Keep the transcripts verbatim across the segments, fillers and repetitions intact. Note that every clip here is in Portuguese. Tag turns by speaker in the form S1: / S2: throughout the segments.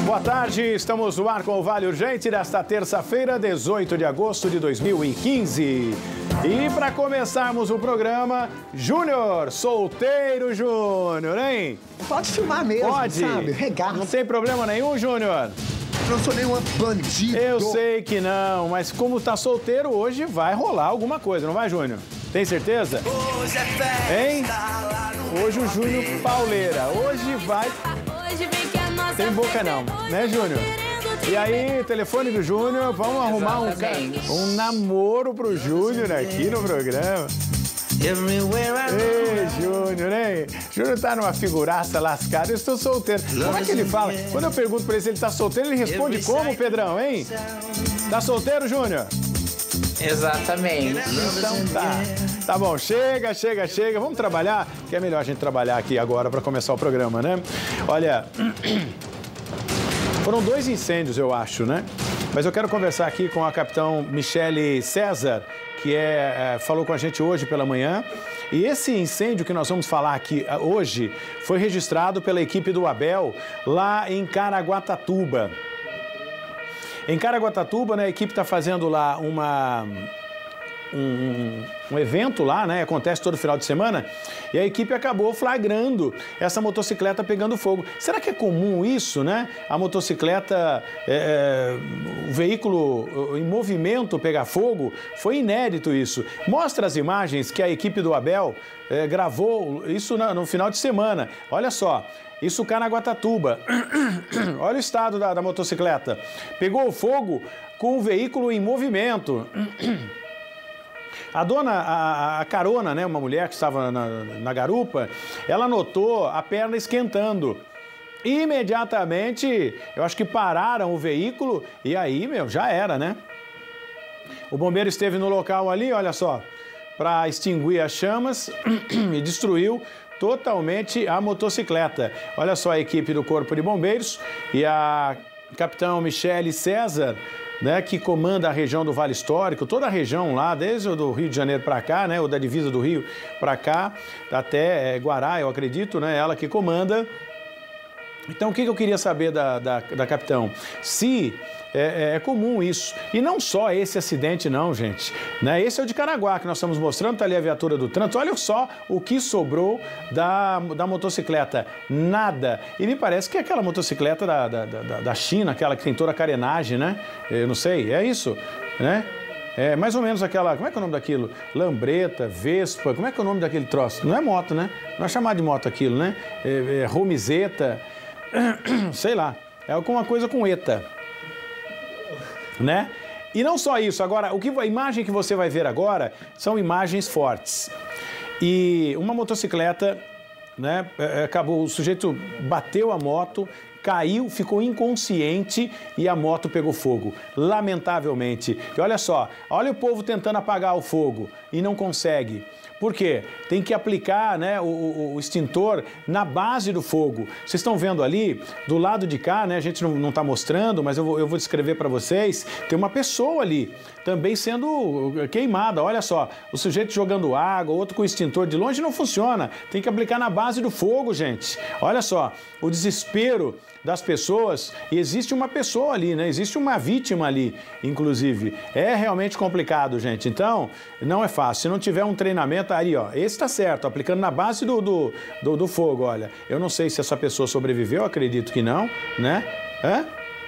S1: Boa tarde, estamos no ar com o Vale Urgente desta terça-feira, dezoito de agosto de dois mil e quinze. E para começarmos o programa, Júnior, solteiro Júnior, hein?
S2: Pode filmar mesmo,
S1: Pode.
S2: sabe? Regaça.
S1: Não tem problema nenhum, Júnior?
S2: Não sou nenhum bandido.
S1: Eu sei que não, mas como tá solteiro, hoje vai rolar alguma coisa, não vai, Júnior? Tem certeza?
S3: Hoje é festa.
S1: Hein? Hoje o Júnior Pauleira, hoje vai... Tem boca não, né, Júnior? E aí, telefone do Júnior, vamos arrumar um, um namoro pro Júnior aqui no programa. Ei, Júnior, hein? Júnior tá numa figuraça lascada, eu estou solteiro. Como é que ele fala? Quando eu pergunto pra ele se ele tá solteiro, ele responde como, Pedrão, hein? Tá solteiro, Júnior?
S4: Exatamente.
S1: Então tá. Tá bom, chega, chega, chega. Vamos trabalhar, que é melhor a gente trabalhar aqui agora para começar o programa, né? Olha, foram dois incêndios, eu acho, né? Mas eu quero conversar aqui com a capitão Michele César, que é, é, falou com a gente hoje pela manhã. E esse incêndio que nós vamos falar aqui hoje foi registrado pela equipe do Abel lá em Caraguatatuba. Em Caraguatatuba, né, a equipe está fazendo lá uma, um, um evento lá, né? Acontece todo final de semana. E a equipe acabou flagrando essa motocicleta pegando fogo. Será que é comum isso, né? A motocicleta, é, o veículo em movimento pegar fogo? Foi inédito isso. Mostra as imagens que a equipe do Abel é, gravou isso no, no final de semana. Olha só. Isso Caraguatatuba. Olha o estado da, da motocicleta. Pegou fogo com o veículo em movimento. A dona, a, a carona, né, uma mulher que estava na, na garupa, ela notou a perna esquentando. Imediatamente, eu acho que pararam o veículo e aí, meu, já era, né? O bombeiro esteve no local ali, olha só, para extinguir as chamas e destruiu totalmente a motocicleta. Olha só a equipe do Corpo de Bombeiros e a capitão Michele César, né, que comanda a região do Vale Histórico, toda a região lá, desde o do Rio de Janeiro para cá, né, ou da divisa do Rio para cá, até é, Guará, eu acredito, né, ela que comanda. Então, o que eu queria saber da, da, da capitão? Se é, é comum isso. E não só esse acidente, não, gente. Né? Esse é o de Caraguá, que nós estamos mostrando, tá ali a viatura do trânsito. Olha só o que sobrou da, da motocicleta. Nada. E me parece que é aquela motocicleta da, da, da, da China, aquela que tem toda a carenagem, né? Eu não sei, é isso, né? É mais ou menos aquela, como é que é o nome daquilo? Lambreta, Vespa, como é que é o nome daquele troço? Não é moto, né? Não é chamado de moto aquilo, né? É, é, Romizeta, sei lá, é alguma coisa com eta, né? E não só isso, agora, o que, a imagem que você vai ver agora são imagens fortes. E uma motocicleta, né, acabou, o sujeito bateu a moto, caiu, ficou inconsciente e a moto pegou fogo, lamentavelmente. E olha só, olha o povo tentando apagar o fogo e não consegue. Por quê? Tem que aplicar, né, o, o, o extintor na base do fogo. Vocês estão vendo ali, do lado de cá, né, a gente não está mostrando, mas eu vou, eu vou descrever para vocês, tem uma pessoa ali também sendo queimada. Olha só, o sujeito jogando água, outro com o extintor de longe não funciona. Tem que aplicar na base do fogo, gente. Olha só, o desespero das pessoas, e existe uma pessoa ali, né? Existe uma vítima ali, inclusive. É realmente complicado, gente. Então, não é fácil. Se não tiver um treinamento, aí, ó, esse tá certo, aplicando na base do, do, do, do fogo, olha. Eu não sei se essa pessoa sobreviveu, acredito que não, né? Hã?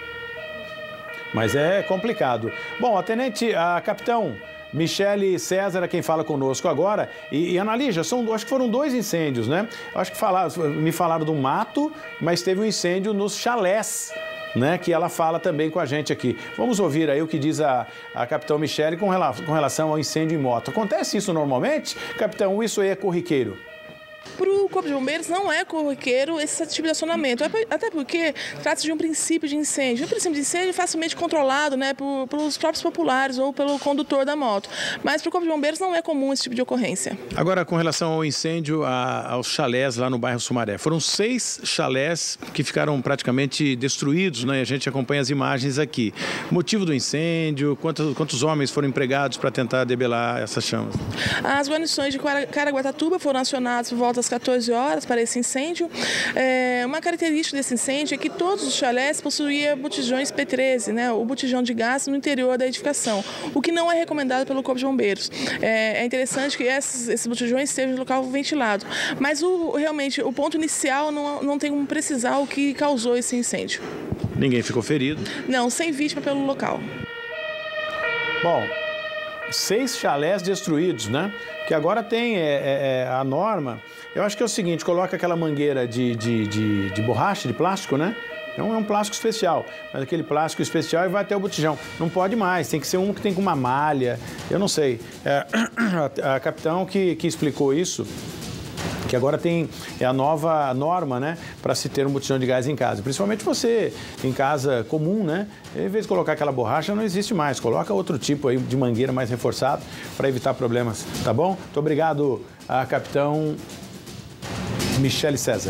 S1: Mas é complicado. Bom, a tenente, a capitão Michele César é quem fala conosco agora. E, e Ana Lígia, são, acho que foram dois incêndios, né? Acho que falaram, me falaram do mato, mas teve um incêndio nos chalés, né? Que ela fala também com a gente aqui. Vamos ouvir aí o que diz a, a capitão Michele com, rela, com relação ao incêndio em moto. Acontece isso normalmente? Capitão, isso aí é corriqueiro?
S5: Para o Corpo de Bombeiros não é corriqueiro esse tipo de acionamento, até porque trata-se de um princípio de incêndio. Um princípio de incêndio é facilmente controlado, né, por, pelos próprios populares ou pelo condutor da moto. Mas para o Corpo de Bombeiros não é comum esse tipo de ocorrência. Agora, com relação ao incêndio a, aos chalés lá no bairro Sumaré. Foram seis chalés que ficaram praticamente destruídos, né? A gente acompanha as imagens aqui. Motivo do incêndio, quantos, quantos homens foram empregados para tentar debelar essas chamas? As guarnições de Caraguatatuba foram acionadas por volta volta às quatorze horas para esse incêndio. É, uma característica desse incêndio é que todos os chalés possuíam botijões P treze, né, o botijão de gás no interior da edificação, o que não é recomendado pelo Corpo de Bombeiros. É, é interessante que esses, esses botijões estejam no local ventilado, mas o, realmente o ponto inicial não, não tem como precisar o que causou esse incêndio.
S1: Ninguém ficou ferido?
S5: Não, sem vítima pelo local.
S1: Bom, seis chalés destruídos, né? Que agora tem é, é, a norma. Eu acho que é o seguinte, coloca aquela mangueira de, de, de, de borracha, de plástico, né? É um, é um plástico especial, mas aquele plástico especial e vai até o botijão. Não pode mais, tem que ser um que tem com uma malha, eu não sei. É, a, a capitão que, que explicou isso, que agora tem é a nova norma, né, para se ter um botijão de gás em casa. Principalmente você em casa comum, né, em vez de colocar aquela borracha, não existe mais. Coloca outro tipo aí de mangueira mais reforçado para evitar problemas, tá bom? Muito obrigado a capitão Michele César.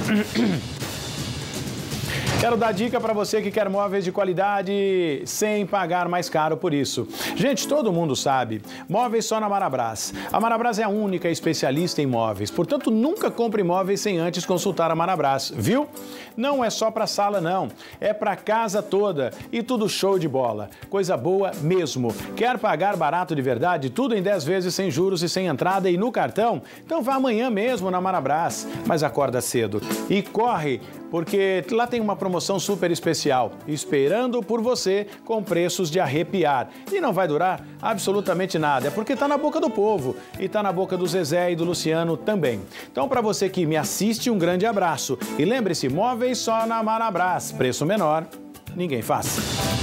S1: Quero dar dica para você que quer móveis de qualidade sem pagar mais caro por isso. Gente, todo mundo sabe, móveis só na Marabras. A Marabras é a única especialista em móveis, portanto nunca compre móveis sem antes consultar a Marabras, viu? Não é só para sala não, é para casa toda e tudo show de bola. Coisa boa mesmo. Quer pagar barato de verdade? Tudo em dez vezes sem juros e sem entrada e no cartão? Então vá amanhã mesmo na Marabras, mas acorda cedo e corre, porque lá tem uma promoção super especial, esperando por você com preços de arrepiar. E não vai durar absolutamente nada, é porque está na boca do povo e está na boca do Zezé e do Luciano também. Então, para você que me assiste, um grande abraço. E lembre-se, móveis só na Marabras, preço menor, ninguém faz.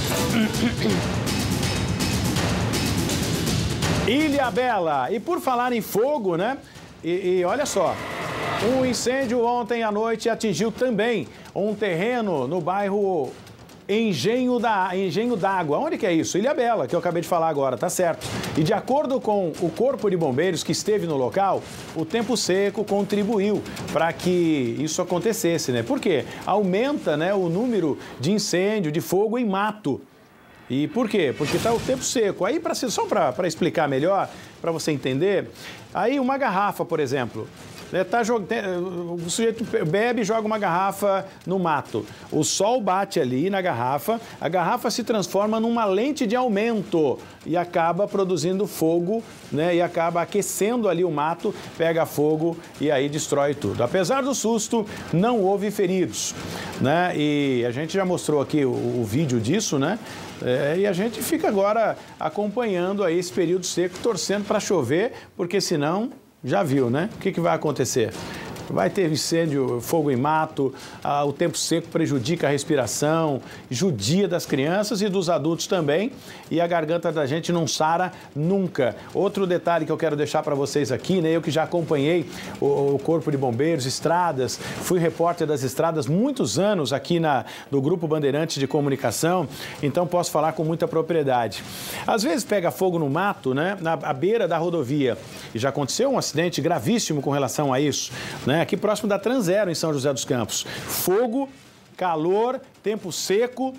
S1: Ilhabela, e por falar em fogo, né? E, e olha só, um incêndio ontem à noite atingiu também um terreno no bairro Engenho da Engenho d'Água. Onde que é isso? Ilhabela, que eu acabei de falar agora, tá certo. E de acordo com o Corpo de Bombeiros que esteve no local, o tempo seco contribuiu para que isso acontecesse, né? Por quê? Aumenta, né, o número de incêndio, de fogo em mato. E por quê? Porque está o tempo seco. Aí, pra, só para explicar melhor, para você entender, aí uma garrafa, por exemplo, né, tá, o sujeito bebe e joga uma garrafa no mato. O sol bate ali na garrafa, a garrafa se transforma numa lente de aumento e acaba produzindo fogo, né, e acaba aquecendo ali o mato, pega fogo e aí destrói tudo. Apesar do susto, não houve feridos, né? E a gente já mostrou aqui o, o vídeo disso, né? É, e a gente fica agora acompanhando aí esse período seco, torcendo para chover, porque senão, já viu, né? O que, que vai acontecer? Vai ter incêndio, fogo em mato, ah, o tempo seco prejudica a respiração, judia das crianças e dos adultos também, e a garganta da gente não sara nunca. Outro detalhe que eu quero deixar para vocês aqui, né? Eu que já acompanhei o, o Corpo de Bombeiros, estradas, fui repórter das estradas muitos anos aqui na, no Grupo Bandeirantes de Comunicação, então posso falar com muita propriedade. Às vezes pega fogo no mato, né? Na à beira da rodovia, e já aconteceu um acidente gravíssimo com relação a isso, né? Aqui próximo da Transero, em São José dos Campos. Fogo, calor, tempo seco,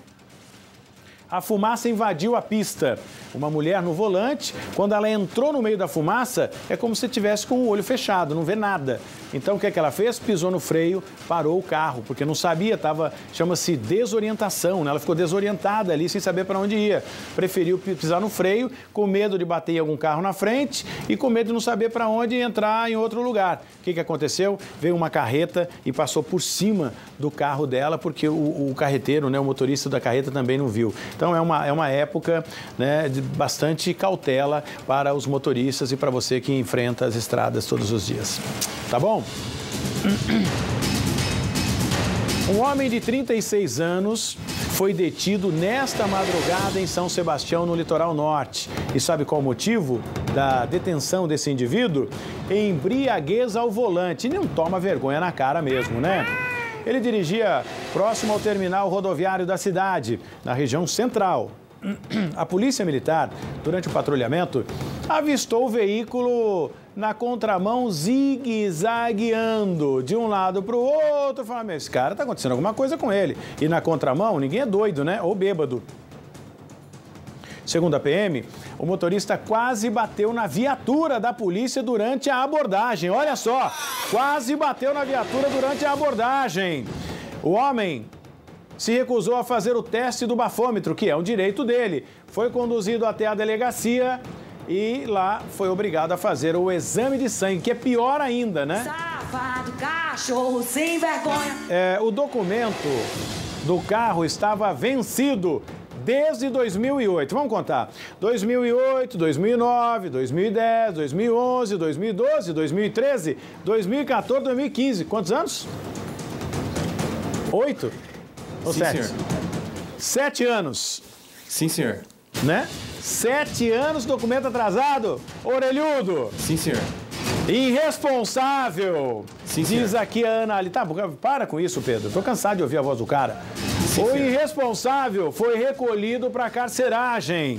S1: a fumaça invadiu a pista. Uma mulher no volante, quando ela entrou no meio da fumaça, é como se tivesse com o olho fechado, não vê nada. Então, o que é que ela fez? Pisou no freio, parou o carro, porque não sabia, tava, chama-se desorientação, né? Ela ficou desorientada ali, sem saber para onde ia. Preferiu pisar no freio, com medo de bater em algum carro na frente e com medo de não saber para onde entrar em outro lugar. O que, que aconteceu? Veio uma carreta e passou por cima do carro dela, porque o, o carreteiro, né, o motorista da carreta também não viu. Então, é uma, é uma época, né, de bastante cautela para os motoristas e para você que enfrenta as estradas todos os dias. Tá bom? Um homem de trinta e seis anos foi detido nesta madrugada em São Sebastião, no litoral norte. E sabe qual o motivo da detenção desse indivíduo? Embriaguez ao volante. E não toma vergonha na cara mesmo, né? Ele dirigia próximo ao terminal rodoviário da cidade, na região central. A polícia militar, durante o patrulhamento, avistou o veículo na contramão zigue-zagueando de um lado para o outro. Falando, esse cara está acontecendo alguma coisa com ele. E na contramão, ninguém é doido, né? Ou bêbado. Segundo a P M, o motorista quase bateu na viatura da polícia durante a abordagem. Olha só, quase bateu na viatura durante a abordagem. O homem se recusou a fazer o teste do bafômetro, que é um direito dele. Foi conduzido até a delegacia e lá foi obrigado a fazer o exame de sangue, que é pior ainda, né?
S3: Safado, cachorro, sem vergonha.
S1: É, o documento do carro estava vencido desde dois mil e oito. Vamos contar. dois mil e oito, dois mil e nove, dois mil e dez, dois mil e onze, dois mil e doze, dois mil e treze, dois mil e quatorze, dois mil e quinze. Quantos anos? Oito? Ou
S6: Sim,
S1: sete?
S6: senhor.
S1: Sete anos,
S6: Sim, senhor.
S1: né? Sete anos, documento atrasado? Orelhudo!
S6: Sim, senhor.
S1: Irresponsável!
S6: Sim,
S1: Diz
S6: senhor.
S1: aqui a Ana ali. Tá, para com isso, Pedro. Tô cansado de ouvir a voz do cara.
S6: Sim,
S1: o
S6: senhor.
S1: irresponsável foi recolhido para carceragem.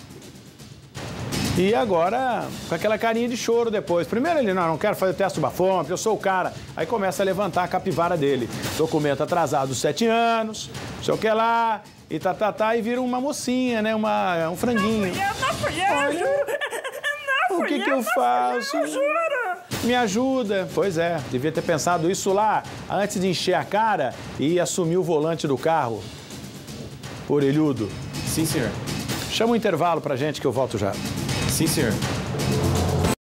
S1: E agora, com aquela carinha de choro depois. Primeiro ele, não, não quero fazer teste do bafômetro, eu sou o cara. Aí começa a levantar a capivara dele. Documento atrasado, sete anos, não sei o que lá, e tá, tá, tá, e vira uma mocinha, né, uma, um franguinho.
S3: Eu não fui eu, juro. Não
S1: O que que eu faço? Me ajuda. Pois é, devia ter pensado isso lá antes de encher a cara e assumir o volante do carro. Orelhudo.
S6: Sim, senhor.
S1: Chama um intervalo pra gente que eu volto já.
S6: Sim, senhor.